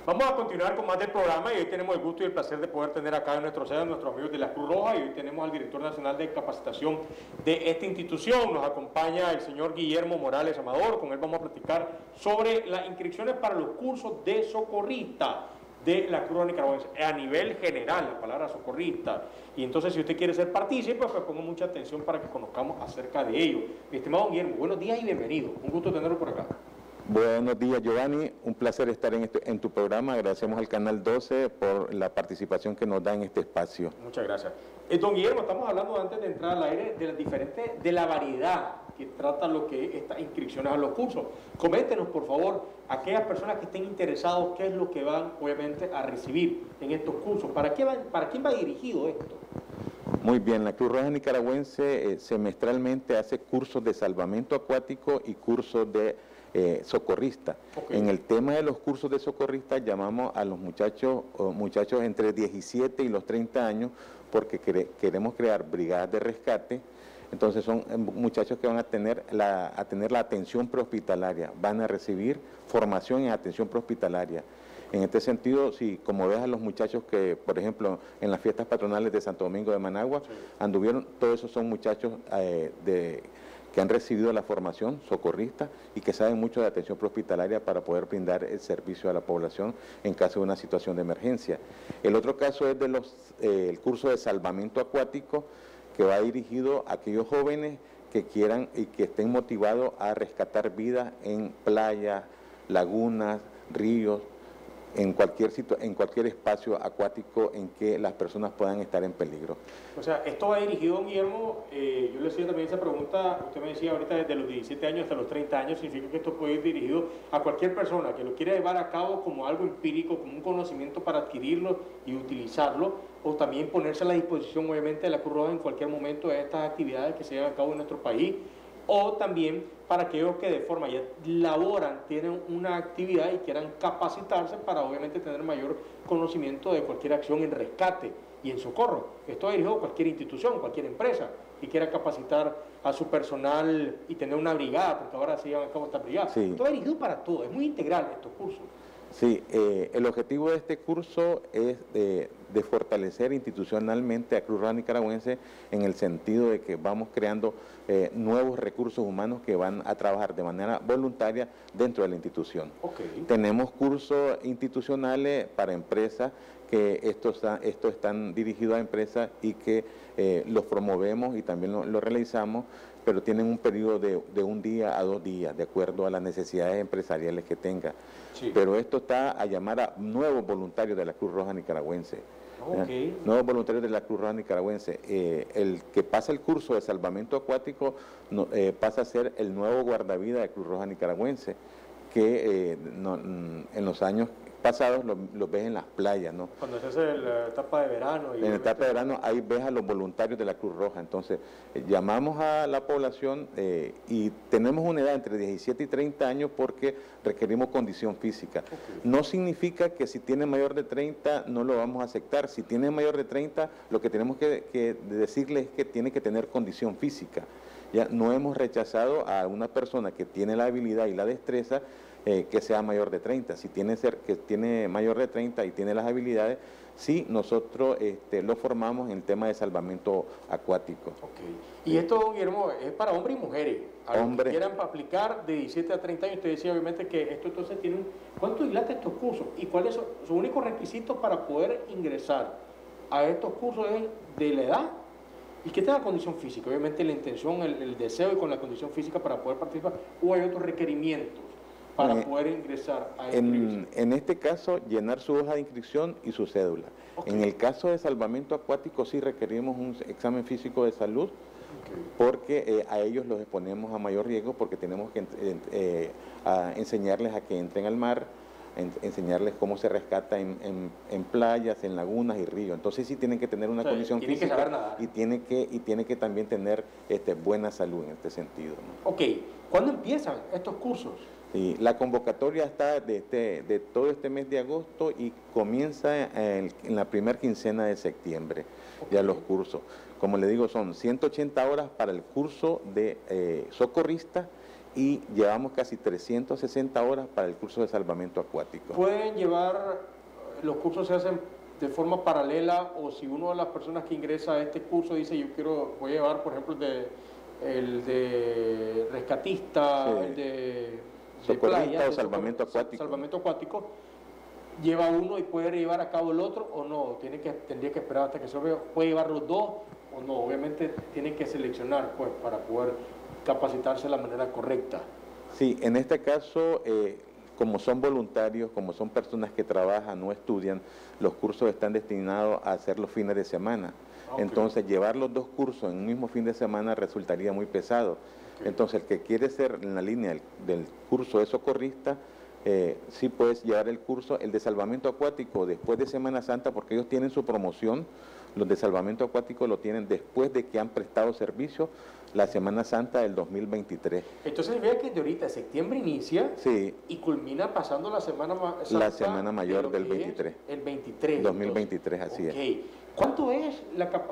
Vamos a continuar con más del programa y hoy tenemos el gusto y el placer de poder tener acá en nuestro sede a nuestros amigos de la Cruz Roja y hoy tenemos al director nacional de capacitación de esta institución. Nos acompaña el señor Guillermo Morales Amador, con él vamos a platicar sobre las inscripciones para los cursos de socorrista de la Cruz Roja Nicaragüense, a nivel general, la palabra socorrista. Y entonces, si usted quiere ser partícipe, pues ponga mucha atención para que conozcamos acerca de ello. Mi estimado Guillermo, buenos días y bienvenido. Un gusto tenerlo por acá. Buenos días, Giovanni. Un placer estar en tu programa. Agradecemos al Canal 12 por la participación que nos da en este espacio. Muchas gracias. Don Guillermo, estamos hablando antes de entrar al aire de las diferentes, de la variedad que trata lo que es estas inscripciones a los cursos. Coméntenos, por favor, aquellas personas que estén interesados, qué es lo que van, obviamente, a recibir en estos cursos. ¿Para quién va dirigido esto? Muy bien, la Cruz Roja Nicaragüense semestralmente hace cursos de salvamento acuático y cursos de socorrista. Okay. En el tema de los cursos de socorrista llamamos a los muchachos entre 17 y los 30 años porque queremos crear brigadas de rescate. Entonces son muchachos que van a tener la atención prehospitalaria, van a recibir formación en atención prehospitalaria. En este sentido, si como ves a los muchachos que, por ejemplo, en las fiestas patronales de Santo Domingo de Managua, sí, anduvieron, todos esos son muchachos que han recibido la formación socorrista y que saben mucho de atención prehospitalaria para poder brindar el servicio a la población en caso de una situación de emergencia. El otro caso es el curso de salvamento acuático, que va dirigido a aquellos jóvenes que quieran y que estén motivados a rescatar vidas en playas, lagunas, ríos, en cualquier espacio acuático en que las personas puedan estar en peligro. O sea, esto va dirigido, don Guillermo, yo le hacía también esa pregunta, usted me decía ahorita desde los 17 años hasta los 30 años, significa que esto puede ir dirigido a cualquier persona que lo quiera llevar a cabo como algo empírico, como un conocimiento para adquirirlo y utilizarlo, o también ponerse a la disposición, obviamente, de la Cruz Roja en cualquier momento de estas actividades que se llevan a cabo en nuestro país, o también para aquellos que de forma ya laboran, tienen una actividad y quieran capacitarse para obviamente tener mayor conocimiento de cualquier acción en rescate y en socorro. Esto es dirigido a cualquier institución, cualquier empresa que quiera capacitar a su personal y tener una brigada, porque ahora se llevan a cabo estas brigadas. Sí. Esto es dirigido para todo, es muy integral estos cursos. Sí, el objetivo de este curso es de fortalecer institucionalmente a Cruz Roja Nicaragüense en el sentido de que vamos creando nuevos recursos humanos que van a trabajar de manera voluntaria dentro de la institución. Okay. Tenemos cursos institucionales para empresas que estos están dirigidos a empresas y que los promovemos y también lo realizamos, pero tienen un periodo de 1 día a 2 días, de acuerdo a las necesidades empresariales que tenga. Sí. Pero esto está a llamar a nuevos voluntarios de la Cruz Roja Nicaragüense. Okay. Nuevos voluntarios de la Cruz Roja Nicaragüense. El que pasa el curso de salvamento acuático pasa a ser el nuevo guardavidas de Cruz Roja Nicaragüense, que en los años pasados los ves en las playas, ¿no? Cuando se hace la etapa de verano. En la etapa de verano ahí ves a los voluntarios de la Cruz Roja. Entonces llamamos a la población y tenemos una edad entre 17 y 30 años porque requerimos condición física. Okay. No significa que si tiene mayor de 30 no lo vamos a aceptar. Si tiene mayor de 30 lo que tenemos que decirle es que tiene que tener condición física. Ya no hemos rechazado a una persona que tiene la habilidad y la destreza que sea mayor de 30. Si que tiene mayor de 30 y tiene las habilidades, sí, nosotros lo formamos en el tema de salvamento acuático. Okay. Y esto, don Guillermo, es para hombres y mujeres. A los que quieran aplicar de 17 a 30 años, usted decía obviamente que esto entonces tiene ¿cuánto dilata estos cursos? ¿Y cuáles son sus únicos requisitos para poder ingresar a estos cursos de la edad? Y que tenga condición física, obviamente la intención, el deseo y con la condición física para poder participar, o hay otros requerimientos para poder ingresar a en este caso, llenar su hoja de inscripción y su cédula. Okay. En el caso de salvamento acuático sí requerimos un examen físico de salud, okay, porque a ellos los exponemos a mayor riesgo porque tenemos que enseñarles a que entren al mar, enseñarles cómo se rescata en playas, en lagunas y ríos. Entonces sí tienen que tener una condición física y tiene que también tener buena salud en este sentido, ¿no? Ok, ¿cuándo empiezan estos cursos? Sí, la convocatoria está de todo este mes de agosto y comienza en la primera quincena de septiembre, okay, ya los cursos. Como le digo, son 180 horas para el curso de socorrista y llevamos casi 360 horas para el curso de salvamento acuático. ¿Pueden llevar, los cursos se hacen de forma paralela, o si una de las personas que ingresa a este curso dice voy a llevar, por ejemplo, el de rescatista, sí, el de socorrista playa, o salvamento acuático? Salvamento acuático, ¿lleva uno y puede llevar a cabo el otro o no? Tendría que esperar hasta que se vea. ¿Puede llevar los dos o no? Obviamente tienen que seleccionar, pues, para poder capacitarse de la manera correcta. Sí, en este caso, como son voluntarios, como son personas que trabajan, no estudian, los cursos están destinados a hacer los fines de semana. Okay. Entonces, llevar los dos cursos en un mismo fin de semana resultaría muy pesado. Okay. Entonces, el que quiere ser en la línea del curso de socorrista, sí puedes llevar el curso, el de salvamento acuático después de Semana Santa, porque ellos tienen su promoción. Los de salvamento acuático lo tienen después de que han prestado servicio la Semana Santa del 2023. Entonces, vea que de ahorita septiembre inicia, sí, y culmina pasando la Semana Santa. La Semana Mayor del 23. El 23. 2023, entonces, así okay. Es. ¿Cuánto es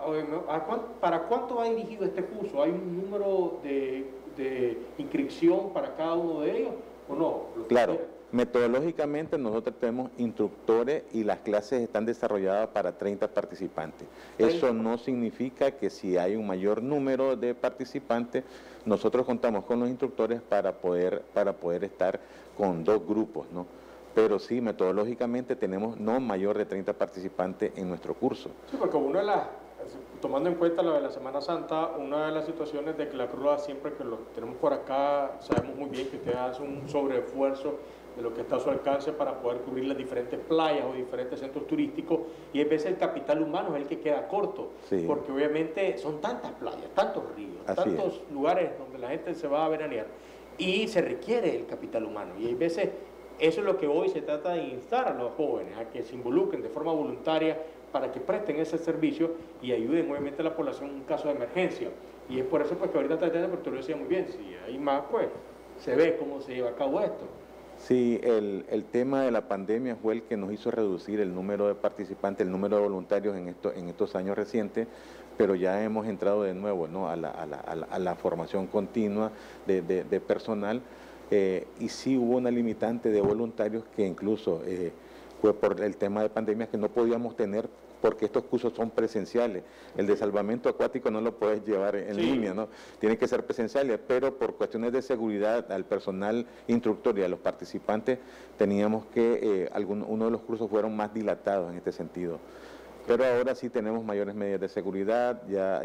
para cuánto va dirigido este curso? ¿Hay un número de inscripción para cada uno de ellos o no? Claro. Metodológicamente nosotros tenemos instructores y las clases están desarrolladas para 30 participantes. Eso no significa que si hay un mayor número de participantes, nosotros contamos con los instructores para poder estar con 2 grupos, ¿no? Pero sí, metodológicamente tenemos no mayor de 30 participantes en nuestro curso. Sí, porque tomando en cuenta lo de la Semana Santa, una de las situaciones de que la Cruz Roja, siempre que lo tenemos por acá, sabemos muy bien que usted hace un sobreesfuerzo de lo que está a su alcance para poder cubrir las diferentes playas o diferentes centros turísticos, y a veces el capital humano es el que queda corto, sí, porque obviamente son tantas playas, tantos ríos, tantos lugares donde la gente se va a veranear, y se requiere el capital humano, y hay veces eso es lo que hoy se trata de instar a los jóvenes, a que se involucren de forma voluntaria para que presten ese servicio y ayuden obviamente a la población en un caso de emergencia. Y es por eso pues que ahorita tratando, porque tú lo decías muy bien, si hay más, pues se ve cómo se lleva a cabo esto. Sí, el tema de la pandemia fue el que nos hizo reducir el número de participantes, el número de voluntarios en estos años recientes, pero ya hemos entrado de nuevo, ¿no?, a la formación continua de personal, y sí hubo una limitante de voluntarios que incluso fue por el tema de pandemia que no podíamos tener, porque estos cursos son presenciales. El de salvamento acuático no lo puedes llevar en línea, ¿no? Tiene que ser presenciales, pero por cuestiones de seguridad al personal instructor y a los participantes teníamos que, uno de los cursos fueron más dilatados en este sentido. Pero ahora sí tenemos mayores medidas de seguridad,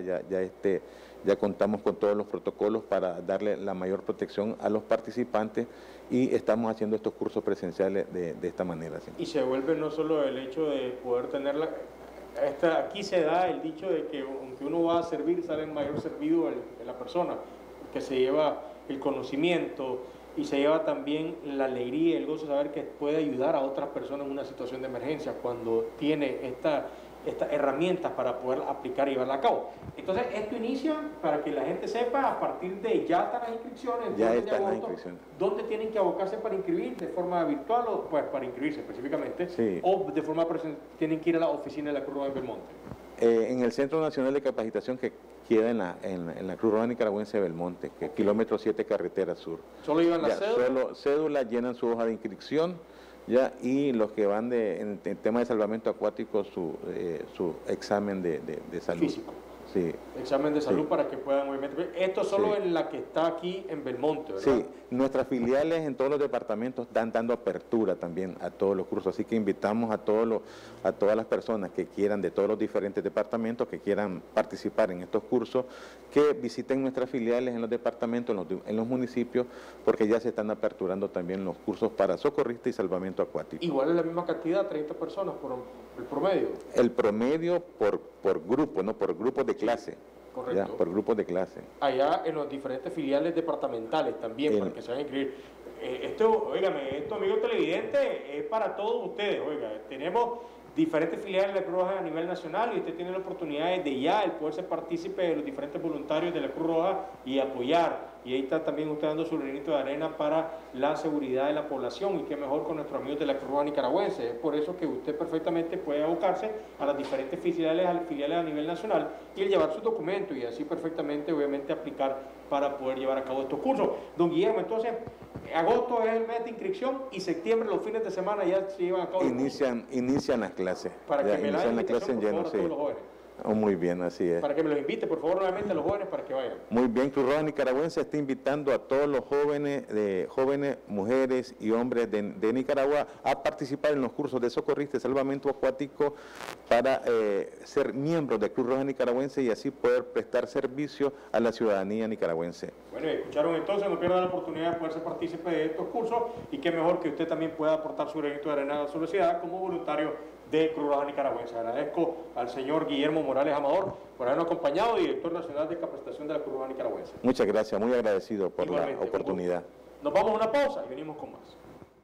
ya contamos con todos los protocolos para darle la mayor protección a los participantes y estamos haciendo estos cursos presenciales de esta manera. ¿Sí? Y se vuelve no solo el hecho de poder tenerla, aquí se da el dicho de que aunque uno va a servir, sale en mayor servido la persona, que se lleva el conocimiento y se lleva también la alegría y el gozo de saber que puede ayudar a otras personas en una situación de emergencia cuando tiene estas herramientas para poder aplicar y llevarla a cabo. Entonces, esto inicia, para que la gente sepa, a partir de ya están las inscripciones, ya están las inscripciones. ¿Dónde tienen que abocarse para inscribir? ¿De forma virtual o pues para inscribirse específicamente? Sí. ¿O de forma presencial tienen que ir a la oficina de la Cruz Roja en Belmonte? En el Centro Nacional de Capacitación que queda en la Cruz Roja Nicaragüense de Belmonte, que es kilómetro 7 carretera sur. ¿Solo llevan la cédula? Solo cédula, llenan su hoja de inscripción, ya, y los que van en tema de salvamento acuático, su examen de salud. Físico. Sí. Examen de salud, sí, para que puedan obviamente. Esto solo sí, en la que está aquí en Belmonte, ¿verdad? Sí, nuestras filiales en todos los departamentos están dando apertura también a todos los cursos, así que invitamos a todas las personas que quieran, de todos los diferentes departamentos, que quieran participar en estos cursos, que visiten nuestras filiales en los departamentos, en los municipios, porque ya se están aperturando también los cursos para socorrista y salvamento acuático. Igual es la misma cantidad, 30 personas por el promedio. El promedio por grupo, no por grupos de clase. Correcto. Ya, por grupos de clase. Allá en los diferentes filiales departamentales también, para que se vayan a inscribir. Esto, óigame, esto, amigo televidente, es para todos ustedes. Oiga, tenemos diferentes filiales de la Cruz Roja a nivel nacional y usted tiene la oportunidad de ya el poder ser partícipe de los diferentes voluntarios de la Cruz Roja y apoyar. Y ahí está también usted dando su granito de arena para la seguridad de la población y qué mejor con nuestros amigos de la Cruz Roja nicaragüense. Es por eso que usted perfectamente puede abocarse a las diferentes filiales a nivel nacional y el llevar sus documentos y así perfectamente obviamente aplicar para poder llevar a cabo estos cursos. Don Guillermo, entonces, agosto es el mes de inscripción y septiembre, los fines de semana ya se llevan a cabo. Inician las clases. Para que me la inician las clases ya no sé. Todos los jóvenes. Oh, muy bien, así es. Para que me los invite, por favor, nuevamente a los jóvenes para que vayan. Muy bien, Cruz Roja Nicaragüense está invitando a todos los jóvenes, mujeres y hombres de Nicaragua a participar en los cursos de socorrista y salvamento acuático para ser miembros de Cruz Roja Nicaragüense y así poder prestar servicio a la ciudadanía nicaragüense. Bueno, escucharon entonces, no pierdan la oportunidad de poder ser partícipe de estos cursos y qué mejor que usted también pueda aportar su granito de arena a su sociedad como voluntario de Cruz Roja Nicaragüense. Agradezco al señor Guillermo Morales Amador por habernos acompañado, director nacional de capacitación de la Cruz Roja Nicaragüense. Muchas gracias, muy agradecido por la oportunidad. Nos vamos a una pausa y venimos con más.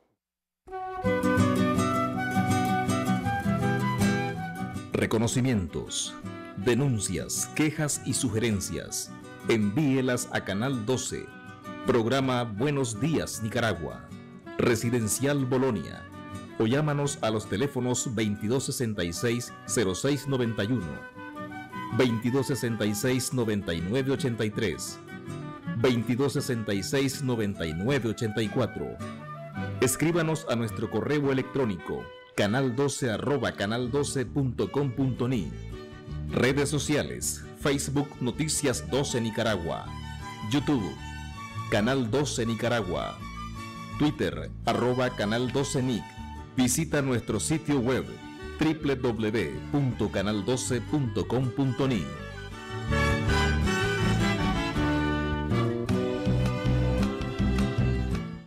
Reconocimientos, denuncias, quejas y sugerencias. Envíelas a Canal 12, programa Buenos Días Nicaragua, Residencial Bolonia, o llámanos a los teléfonos 2266-0691, 2266-9983, 2266-9984. Escríbanos a nuestro correo electrónico canal12@canal12.com.ni. Redes sociales: Facebook Noticias 12 Nicaragua, YouTube Canal 12 Nicaragua, Twitter @Canal 12 Nic. Visita nuestro sitio web www.canal12.com.ni.